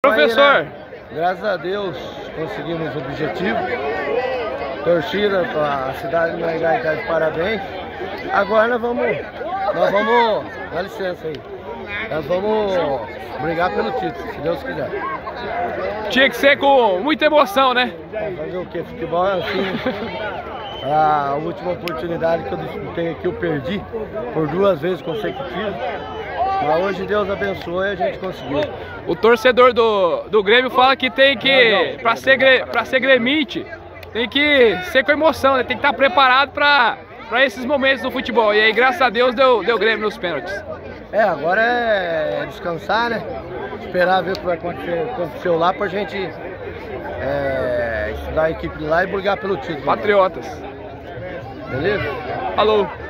professor? Aí, né? Graças a Deus conseguimos o objetivo. Torcida, a cidade de Maringá está de parabéns. Agora nós vamos, dá licença aí, nós vamos brigar pelo título, se Deus quiser. Tinha que ser com muita emoção, né? Fazer o que? Futebol é assim. A última oportunidade que eu disputei aqui eu perdi por 2 vezes consecutivas. Mas hoje Deus abençoou e a gente conseguiu. O torcedor do Grêmio fala que tem que, pra ser gremite, tem que ser com emoção, né? Tem que estar preparado para esses momentos do futebol. E aí, graças a Deus, deu Grêmio nos pênaltis. Agora é descansar, né? Esperar ver o que vai acontecer lá pra gente estudar a equipe de lá e brigar pelo título. Patriotas. Beleza? Falou.